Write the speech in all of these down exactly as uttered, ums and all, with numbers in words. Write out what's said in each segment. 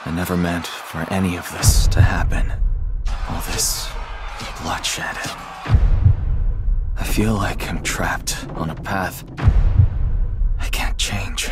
I never meant for any of this to happen. All this bloodshed. I feel like I'm trapped on a path I can't change.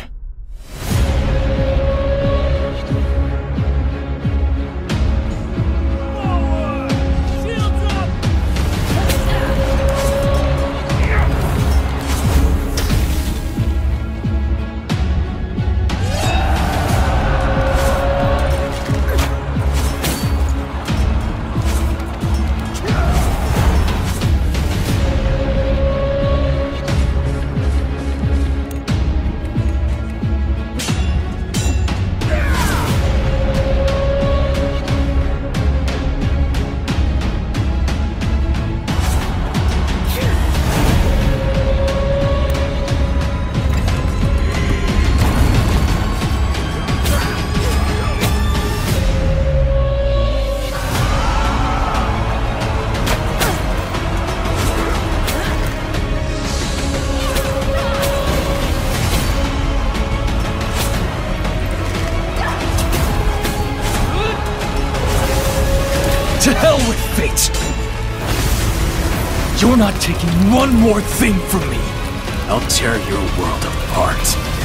To hell with fate! You're not taking one more thing from me! I'll tear your world apart.